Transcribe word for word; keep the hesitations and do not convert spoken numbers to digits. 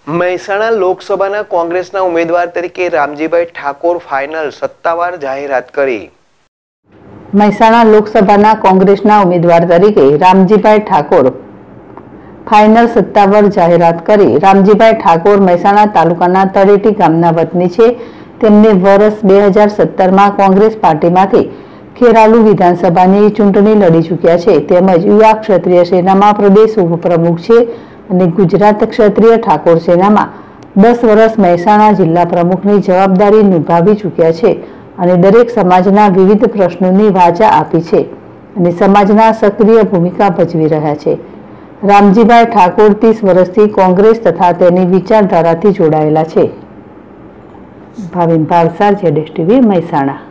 મહેસાણા લોકસભાના કોંગ્રેસના ઉમેદવાર તરીકે રામજીભાઈ ઠાકોર ફાઇનલ સત્તાવાર જાહેરાત કરી। મહેસાણા લોકસભાના કોંગ્રેસના ઉમેદવાર તરીકે રામજીભાઈ ઠાકોર ફાઇનલ સત્તાવાર જાહેરાત કરી। રામજીભાઈ ઠાકોર મહેસાણા તાલુકાના તળેટી ગામના વતની છે। તેમને વર્ષ બે હજાર સત્તરમાં કોંગ્રેસ પાર્ટીમાંથી ખેરાલુ વિધાનસભાની ચૂંટણી લડી ચૂક્યા છે। તેમજ યુવા ક્ષત્રિય સેનામાં પ્રદેશ ઉપપ્રમુખ છે અને ગુજરાત ક્ષત્રિય ઠાકોર સેનામાં દસ વર્ષ મહેસાણા જિલ્લા પ્રમુખની જવાબદારી નિભાવી ચૂક્યા છે અને દરેક સમાજના વિવિધ પ્રશ્નોની વાચા આપી છે અને સમાજના સક્રિય ભૂમિકા ભજવી રહ્યા છે। રામજીભાઈ ઠાકોર ત્રીસ વર્ષથી કોંગ્રેસ તથા તેની વિચારધારાથી જોડાયેલા છે। ભાવિન ભાવસાર, જેડેશ ટીવી, મહેસાણા।